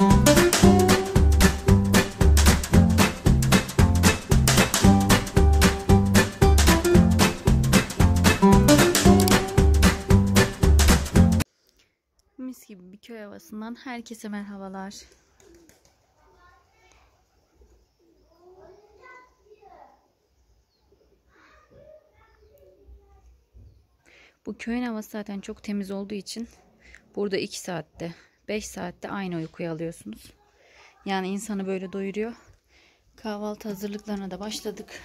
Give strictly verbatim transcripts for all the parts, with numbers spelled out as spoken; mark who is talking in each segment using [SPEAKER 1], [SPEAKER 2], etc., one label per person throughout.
[SPEAKER 1] Mis gibi bir köy havasından herkese merhabalar. Bu köyün havası zaten çok temiz olduğu için burada iki saatte, beş saatte aynı uykuyu alıyorsunuz. Yani insanı böyle doyuruyor. Kahvaltı hazırlıklarına da başladık.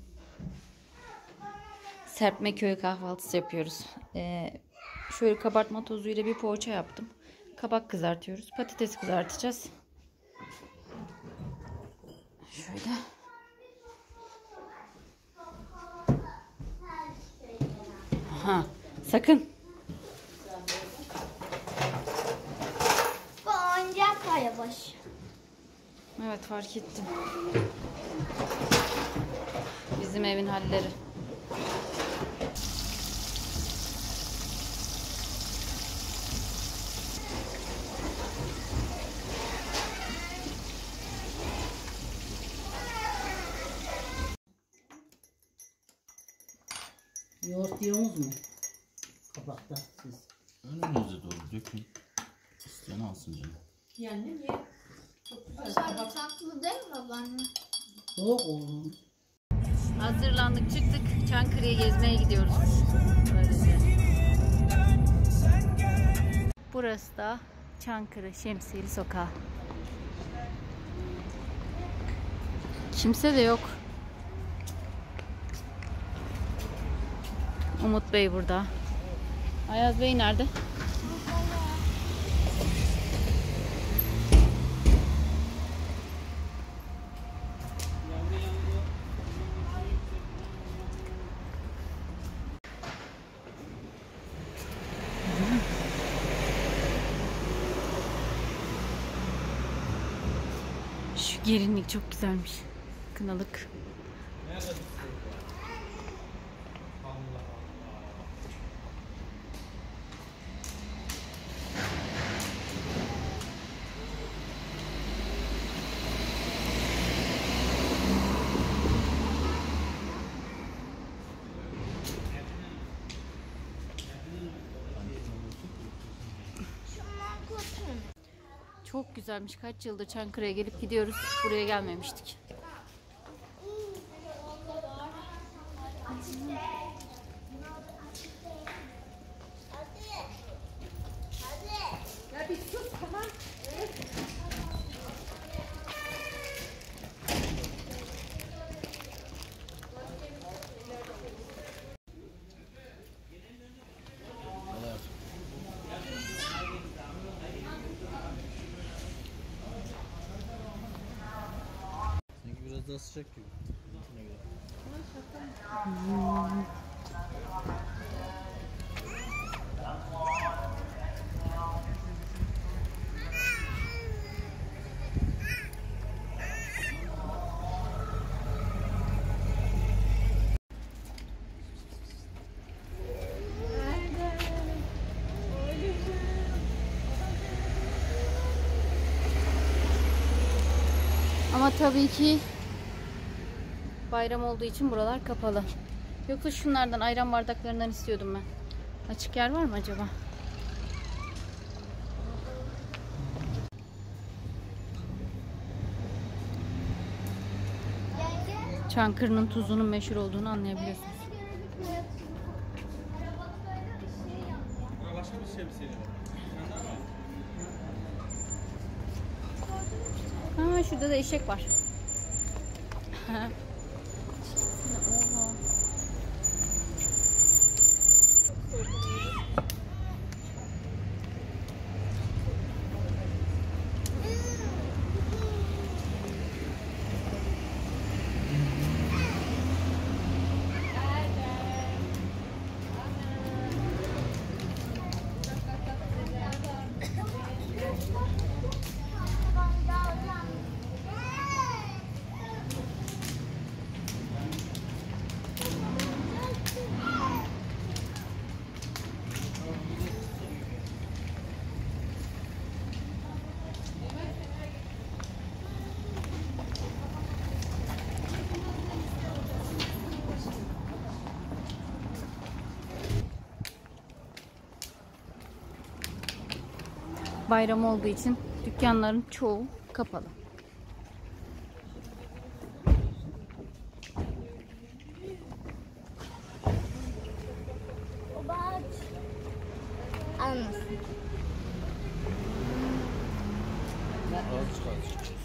[SPEAKER 1] Serpme köy kahvaltısı yapıyoruz. Ee, şöyle kabartma tozuyla bir poğaça yaptım. Kabak kızartıyoruz. Patates kızartacağız. Şöyle. Aha, sakın.
[SPEAKER 2] Bu oyuncak var yavaş.
[SPEAKER 1] Evet, fark ettim. Bizim evin halleri.
[SPEAKER 3] Yoğurt yiyorsunuz mu? Kabakta siz.
[SPEAKER 4] Önünüze doğru dökün. İsteyen alsın canım.
[SPEAKER 3] Yani ye. Çok güzel.
[SPEAKER 2] Sarımsaklı değil mi babaanne?
[SPEAKER 3] Soğuk oğlum.
[SPEAKER 1] Hazırlandık, çıktık. Çankırı'ya gezmeye gidiyoruz. Böylece. Burası da Çankırı Şemsiyeli Sokağı. Kimse de yok. Umut Bey burada. Ayaz Bey nerede? Şu gelinlik çok güzelmiş. Kınalık. Çok güzelmiş. Kaç yıldır Çankırı'ya gelip gidiyoruz. Buraya gelmemiştik.
[SPEAKER 3] Ya bir sus tamam.
[SPEAKER 4] Sanki biraz daha sıcak gibi.
[SPEAKER 1] Hmm. Ama tabii ki bayram olduğu için buralar kapalı. Yoksa şunlardan, ayran bardaklarından istiyordum ben. Açık yer var mı acaba? Çankırı'nın tuzunun meşhur olduğunu anlayabiliyorsunuz.
[SPEAKER 4] Başka bir şemsiye var.
[SPEAKER 1] Ha, şurada da eşek var. bayram olduğu için dükkanların çoğu kapalı.
[SPEAKER 2] O bak. Anlasın.
[SPEAKER 4] Azıcık azıcık.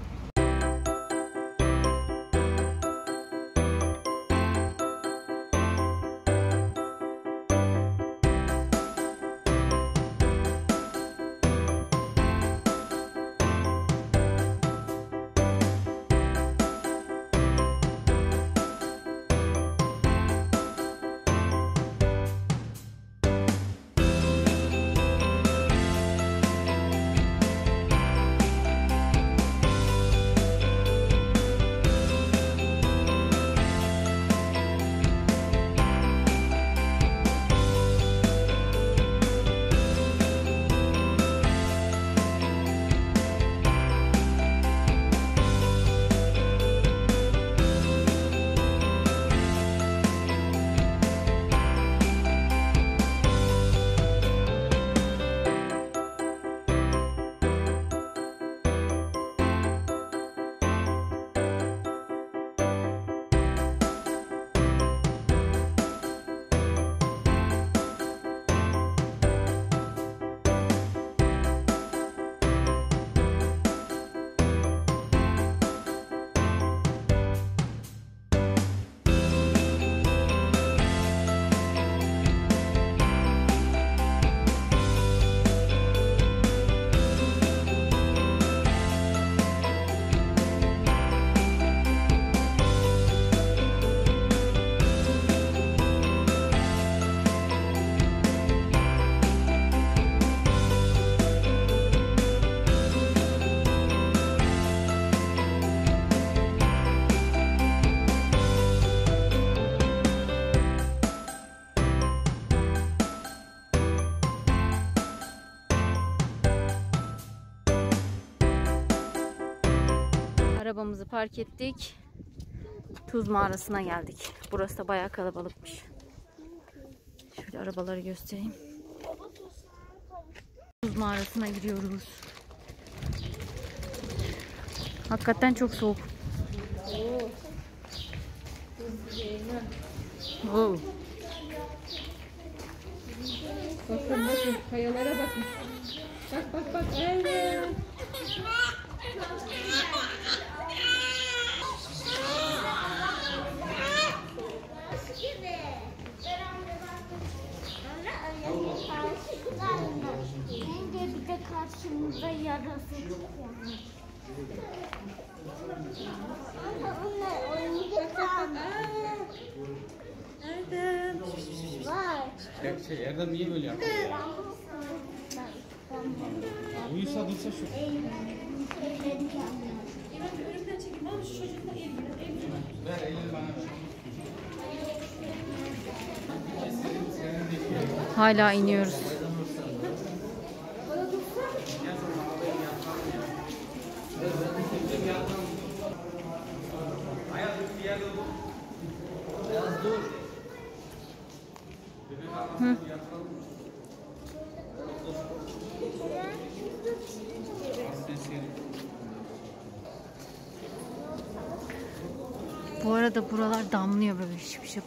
[SPEAKER 1] Arabamızı park ettik. Tuz mağarasına geldik. Burası da bayağı kalabalıkmış. Şöyle arabaları göstereyim. Tuz mağarasına giriyoruz. Hakikaten çok soğuk. Oo.
[SPEAKER 5] Bakın bakın kayalara bakın. Bak bak bak. Evet.
[SPEAKER 2] Bence bir de karşımızda yarası çıkıyor. Onlar oyuncak almış.
[SPEAKER 5] Nereden?
[SPEAKER 2] Var.
[SPEAKER 4] Ya şey Erdem niye böyle yapıyor ya? Uyusa dursa şu. Ver elini bana ver.
[SPEAKER 1] Hala iniyoruz. Hı. Bu arada buralar damlıyor böyle şıp şıp.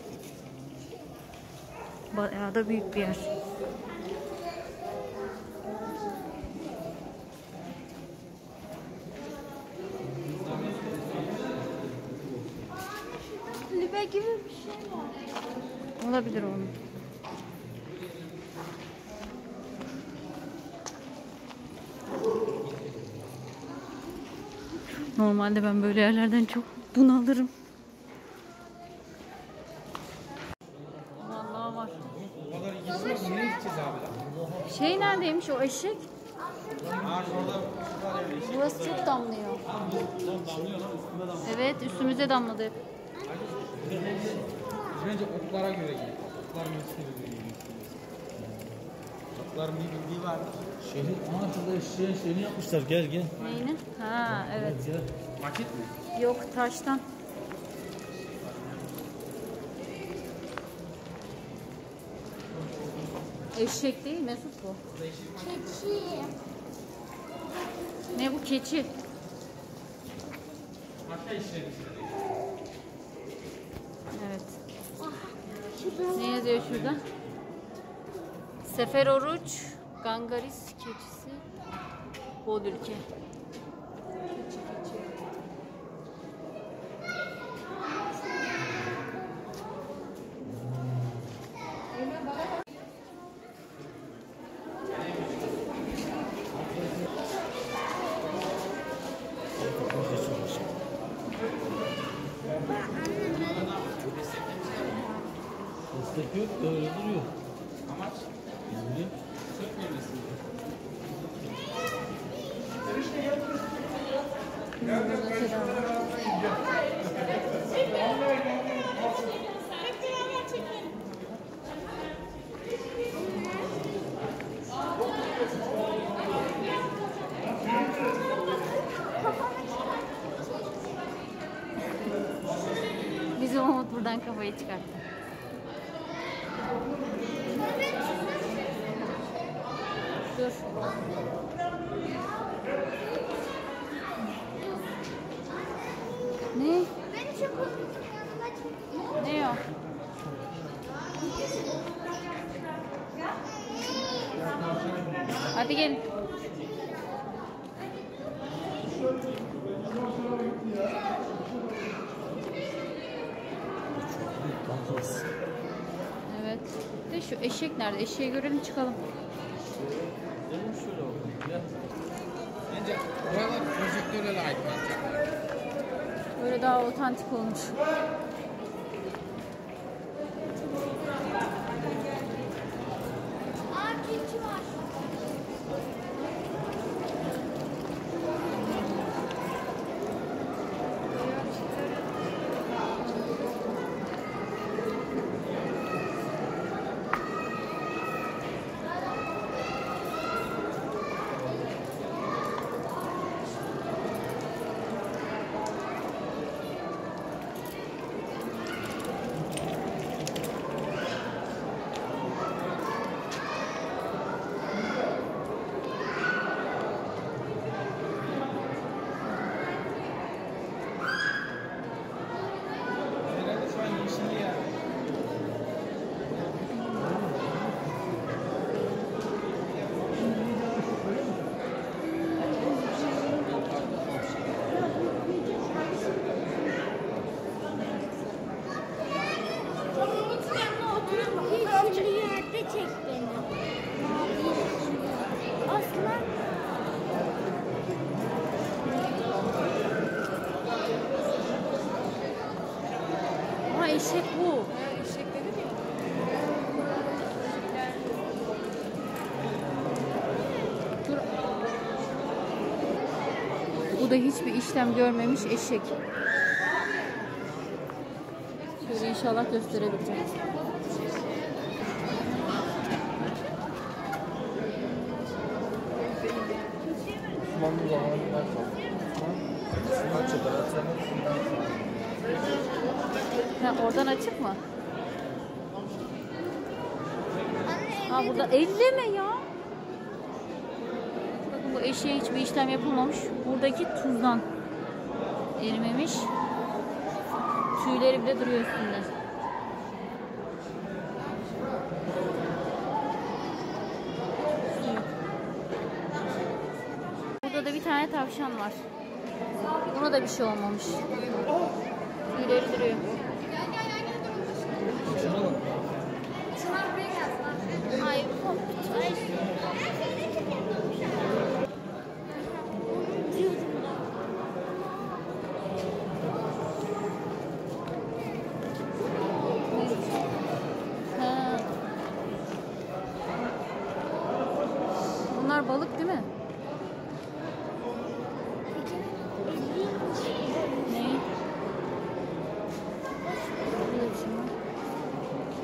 [SPEAKER 1] Bayağı da büyük bir yer.
[SPEAKER 2] Kulübe gibi bir şey var.
[SPEAKER 1] Olabilir oğlum. Normalde ben böyle yerlerden çok bunalırım. Vallahi var.
[SPEAKER 4] Bu kadar ilgisi var. Nereye gideceğiz abi?
[SPEAKER 1] Şey neredeymiş o eşek?
[SPEAKER 4] Ha şurada var ya.
[SPEAKER 1] Burası çok damlıyor.
[SPEAKER 4] Damlıyor lan üstünde damlıyor.
[SPEAKER 1] Evet, üstümüze damladı hep.
[SPEAKER 4] Bence oklara göre giyin. Okların üstüne göre giyin. Okların bir bildiği var.
[SPEAKER 3] Şehir, ama şurada eşeğin şeyini yapmışlar. Gel gel.
[SPEAKER 1] Neyini? Ha, evet.
[SPEAKER 3] Gel.
[SPEAKER 4] Maket mi?
[SPEAKER 1] Yok, taştan. Eşek değil Mesut bu.
[SPEAKER 2] Keçi.
[SPEAKER 1] Ne bu keçi? Evet. Ne yazıyor şurada? Sefer Oruç, Gangaris keçisi, Bol ülke. Keçi, keçi.
[SPEAKER 4] Destek yok da öyle duruyor. Amaç? Yani sökmemesi.
[SPEAKER 1] Bizim Umut buradan kafayı çıkarttı. Dur. Ne?
[SPEAKER 2] Ben çok korktum yanına çıktım.
[SPEAKER 1] Ne o? Hadi gelin. Evet. De şu eşek nerede? Eşeği görelim çıkalım.
[SPEAKER 4] Gelin şöyle bakalım. Gel. Bence buralar projektörle aydınlatacaklar.
[SPEAKER 1] Böyle daha otantik olmuş.
[SPEAKER 2] Aa keçi var.
[SPEAKER 4] Herhalde şu an yeşilli ya.
[SPEAKER 2] Yeşilli yerde çek beni. Aslan.
[SPEAKER 1] Ama eşek bu.
[SPEAKER 5] Eşek dedim ya.
[SPEAKER 1] Dur. Bu da hiçbir işlem görmemiş eşek. Şöyle inşallah gösterebileceğim.
[SPEAKER 4] Osmanlı zamanından kaldı. Kaç operasyonu?
[SPEAKER 1] Ha, oradan açık mı? Ha burada elleme ya. Bakın bu eşeğe hiçbir işlem yapılmamış. Buradaki tuzdan erimemiş. Tüyleri bile duruyor üstünde. Burada da bir tane tavşan var. Buna da bir şey olmamış. Tüyleri duruyor.
[SPEAKER 2] Ay korktum. Ay.
[SPEAKER 1] Ha. Bunlar balık değil mi? Ne? Böyle bir şey var.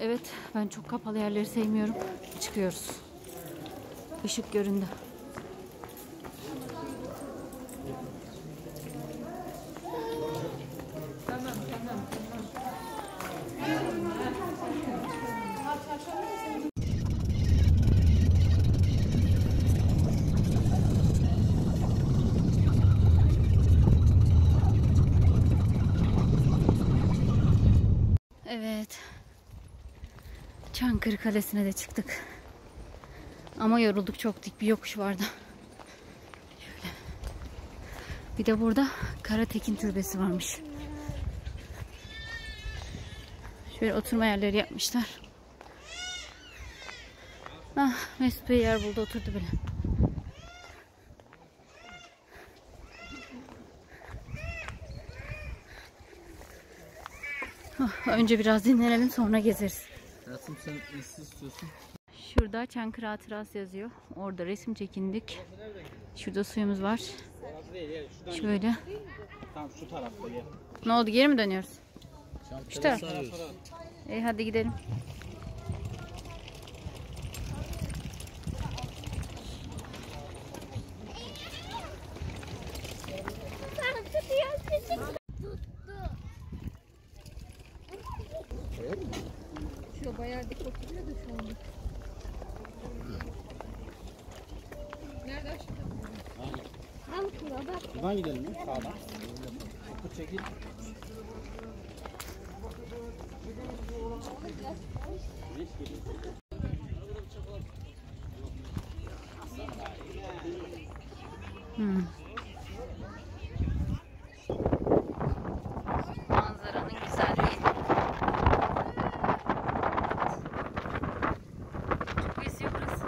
[SPEAKER 1] Evet, ben çok kapalı yerleri sevmiyorum. Çıkıyoruz. Işık göründü.
[SPEAKER 5] Tamam tamam tamam.
[SPEAKER 1] Evet. Çankırı Kalesi'ne de çıktık. Ama yorulduk, çok dik bir yokuş vardı. Şöyle. Bir de burada Karatekin Türbesi varmış. Şöyle oturma yerleri yapmışlar. Ah, Mesut Bey yer buldu, oturdu bile. Oh, önce biraz dinlenelim, sonra gezeriz.
[SPEAKER 4] Hayatım sen nasıl istiyorsun?
[SPEAKER 1] Şurada Çankırı Hatırası yazıyor. Orada resim çekindik. Şurada suyumuz var. Şöyle.
[SPEAKER 4] Tamam şu tarafta gel.
[SPEAKER 1] Ne oldu, geri mi dönüyoruz? Şu taraf.
[SPEAKER 4] Sarıyoruz.
[SPEAKER 1] İyi, hadi gidelim.
[SPEAKER 5] Şu bayağı dik oturuyor da şu anda. Nerede aşağıda?
[SPEAKER 4] Buradan gidelim mi? Sağdan. Bu çekil.
[SPEAKER 1] Hmm. Manzaranın güzelliği. Çok esiyor burası.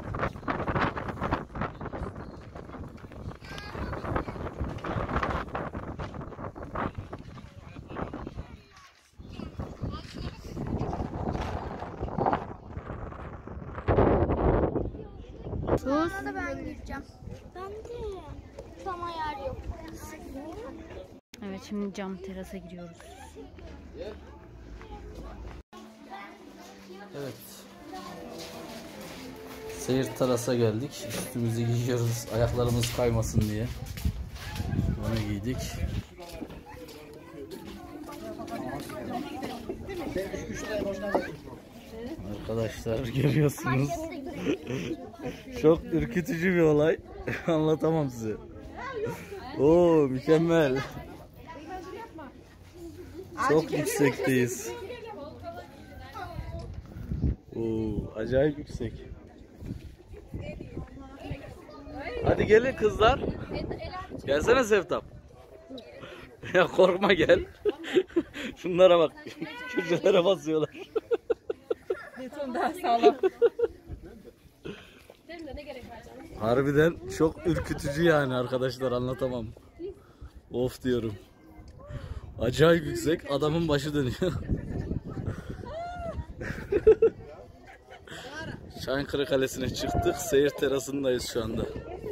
[SPEAKER 1] Sus.
[SPEAKER 2] Ona da ben gireceğim. Ben de. Sama yer yok.
[SPEAKER 1] Evet, şimdi cam terasa giriyoruz.
[SPEAKER 4] Evet. Seyir terasa geldik. Üstümüzü giyiyoruz. Ayaklarımız kaymasın diye. Bunu giydik. Arkadaşlar görüyorsunuz. Çok ürkütücü bir olay. Anlatamam size. Oo, mükemmel. Çok yüksekteyiz. Oo, acayip yüksek. Hadi gelin kızlar. Gelsene Sevtap. Ya korkma, gel. Şunlara bak. Kürcelere basıyorlar.
[SPEAKER 5] Beton daha sağlam.
[SPEAKER 4] Harbiden çok ürkütücü yani arkadaşlar, anlatamam. Of diyorum. Acayip yüksek, adamın başı dönüyor. Çankırı Kalesi'ne çıktık. Seyir terasındayız şu anda.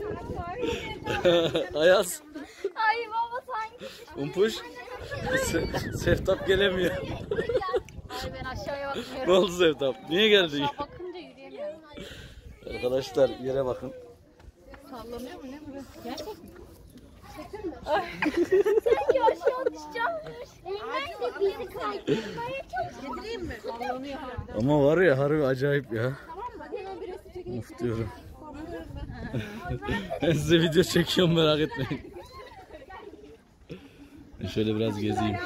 [SPEAKER 4] Ayaz.
[SPEAKER 2] Ay baba sanki.
[SPEAKER 4] Umpuş. Se Sevtap gelemiyor.
[SPEAKER 1] Ay, ben aşağıya bakmıyorum.
[SPEAKER 4] Ne oldu Sevtap? Niye geldin?
[SPEAKER 1] Bakınca yürüyemiyorum.
[SPEAKER 4] Arkadaşlar yere bakın.
[SPEAKER 5] Sallanıyor mu ne burası? Gerçek mi?
[SPEAKER 2] Sanki aşağı düşeceğim. Elinden de bizi kaydırmaya çok.
[SPEAKER 5] Getireyim mi? Sallanıyor harbiden.
[SPEAKER 4] Ama var ya, harbi acayip ya.
[SPEAKER 5] Tamam mı? Hemen bir resim çekeyim.
[SPEAKER 4] Of diyorum. Ben size video çekiyorum, merak etmeyin. Ben şöyle biraz gezeyim.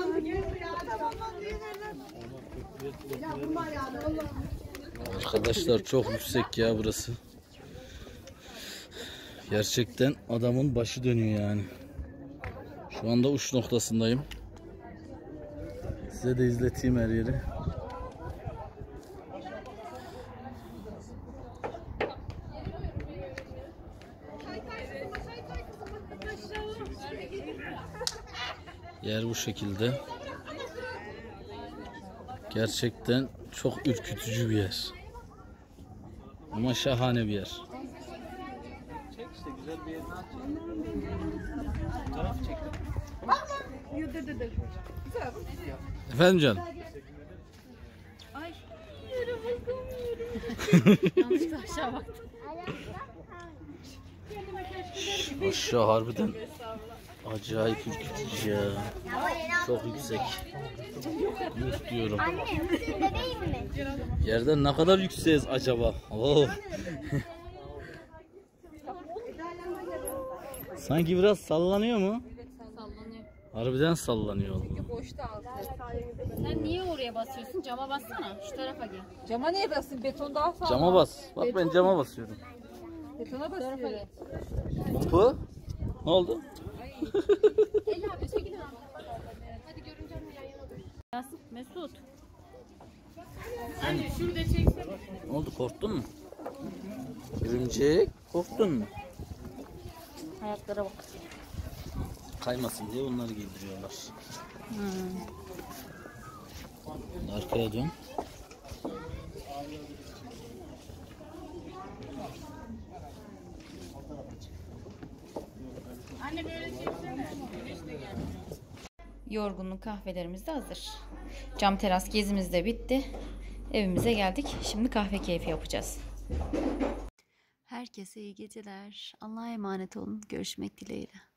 [SPEAKER 4] Arkadaşlar çok yüksek ya burası. Gerçekten adamın başı dönüyor yani. Şu anda uç noktasındayım. Size de izleteyim her yeri. Yer bu şekilde. Gerçekten çok ürkütücü bir yer. Ama şahane bir yer. Çek işte, güzel bir yerini aç. Taraf çektim. Efendim canım.
[SPEAKER 2] Yere basamıyorum.
[SPEAKER 1] Yanlışlıkla aşağı baktım.
[SPEAKER 4] Aşağı harbiden acayip ürkütücü ya. Çok yüksek. Umut diyorum.
[SPEAKER 2] Anne üstünde değil mi?
[SPEAKER 4] Yerden ne kadar yükseğiz acaba? Oh. Sanki biraz sallanıyor mu?
[SPEAKER 1] Sallanıyor.
[SPEAKER 4] Harbiden sallanıyor.
[SPEAKER 5] Boşta altı.
[SPEAKER 1] Sen niye oraya basıyorsun? Cama bassana. Şu tarafa gel.
[SPEAKER 5] Cama niye basın? Beton daha sağlam.
[SPEAKER 4] Cama bas. Bak ben cama basıyorum.
[SPEAKER 5] Betona basıyor.
[SPEAKER 4] Bu? Ne oldu?
[SPEAKER 1] Nasıl? Mesut.
[SPEAKER 4] Ne oldu, korktun mu? Örümcek, korktun mu?
[SPEAKER 1] Ayaklara bak.
[SPEAKER 4] Kaymasın diye onları giydiriyorlar.
[SPEAKER 1] Hmm.
[SPEAKER 4] Arkaya dön.
[SPEAKER 1] Yorgunluk kahvelerimiz de hazır. Cam teras gezimiz de bitti. Evimize geldik. Şimdi kahve keyfi yapacağız. Herkese iyi geceler. Allah'a emanet olun. Görüşmek dileğiyle.